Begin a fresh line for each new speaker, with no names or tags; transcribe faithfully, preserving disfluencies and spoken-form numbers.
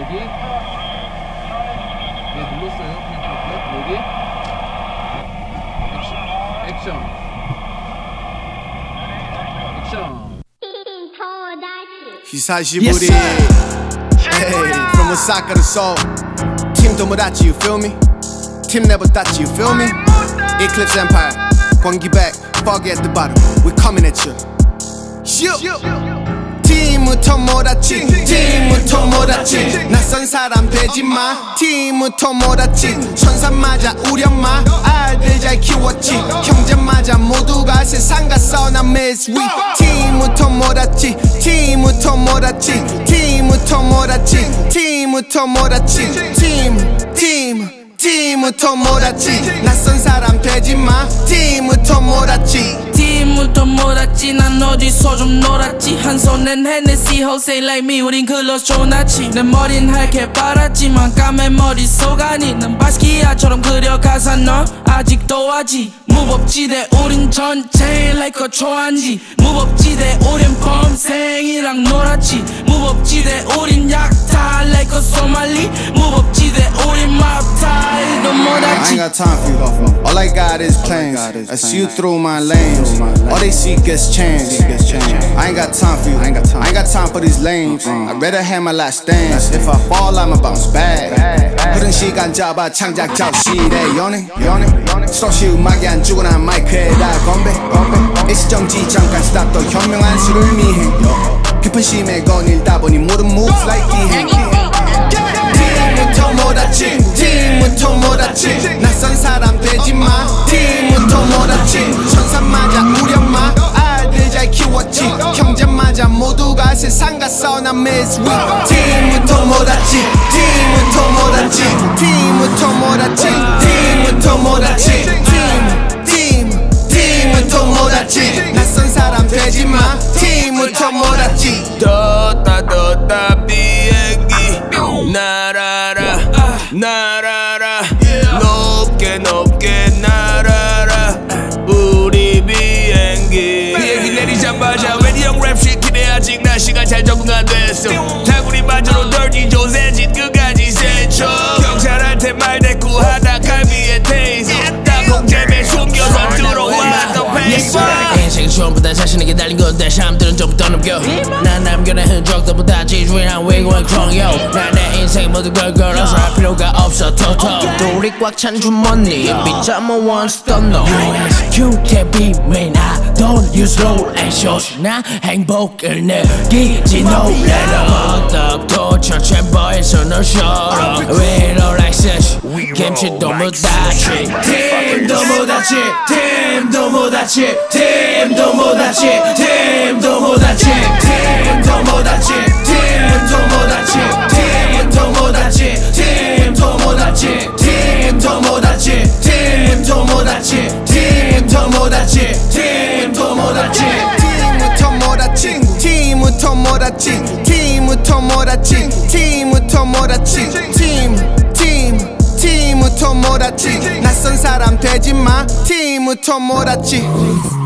여기. 네, 눌렀어요. 그냥 여기. 액션. 액션. 액션.
히사시부리. Hey, from Osaka to Seoul. Team Tomodachi, you feel me? Team never thought you feel me? Eclipse Empire, Gwangi back, foggy at the bottom. We coming at you. Team Tomodachi, Team Tomodachi. 낯선 사람 되지마. Team Tomodachi. 천사 맞아 우려마. 아들 잘 키웠지. 형제 맞아 모두가 세상 갔어 나 miss we. Team Tomodachi, Team Tomodachi, Team Tomodachi, Team Tomodachi, Team, Team, Team Tomodachi. 낯선 사람 되지마. Team Tomodachi.
팀은 토모다치 난 어디서 좀 놀았지 한 손엔 헤네시 호세 like me 우린 클로스 조나치 내 머린 하얗게 빨았지만 까매 머릿속 아니 난 바스키아처럼 그려가사 넌 아직도 하지 무법지대 우린 전체 like a 초안지 무법지대 우린 범생이랑 놀았지 무법지대 우린 약타 like a 소말리 무법지대 우린 맙타 일도 못하지
I ain't got time for you. All I got is plans. I see you through my lanes. All they see gets changed. I ain't got time for you. I ain't got time. I ain't got time for these lanes. I'd rather have my last dance. If I fall, I'ma bounce back. 흐른 시간 잡아 창작 잡시래 연애. 소시 음악이 안 주고 난 마이크에다 건배. 일시정지 잠깐 스탑 또 현명한 수를 미행. 깊은 심에 거닐다 보니 모든 moves like 기행. Team Tomodachi, Team Tomodachi. 낯선 사람 되지마. Team Tomodachi. 천사 맞아 우려마. 아들 잘 키웠지. 형제 맞아 모두가 세상 갔어 나 miss we. Team Tomodachi, Team Tomodachi, Team Tomodachi, Team Tomodachi, Team, Team, Team Tomodachi. 낯선 사람 되지마. Team Tomodachi.
떴다 떴다 비행기 날아라 날아라 높게 높게 날아라 우리 비행기 비행기 내리자마자 웬이 형 랩 시키네 아직 나 시간 잘 적응 안 됐어 다구리 마저로 덜지 조세진 끝까지 세쳐 경찰한테 말대꾸하다 갈비에 테이서 땅콩잼에 숨겨서 들어와 더 페이스 인생 처음부터 자신에게 달린 건데 사람들은 전부 떠넘겨 난 남겨낸 흔적들보다 지주인한 외국인 크롱요 난 내 인생 모두 걸 걸어서 할 필요가 없어 토토 돌이 꽉 찬 주머니 빗자모 once don't know You can't be me I don't use roll and shows 나 행복을 느끼지 놀래라 떡도 천천히에서 널 쉬어라 We roll like such 김치도 못다치 팀도 못다치 팀도 못다치 팀도 못다치 팀도 못다치 팀도 못다치 팀도 못다치 팀도 못다치 팀도 못다치 팀도 못다치 팀도 못다치 팀도 못다치 팀도 못다치 Team Tomodachi, Team Tomodachi, Team Tomodachi, Team, Team, Team Tomodachi. 낯선 사람 되지마. Team Tomodachi.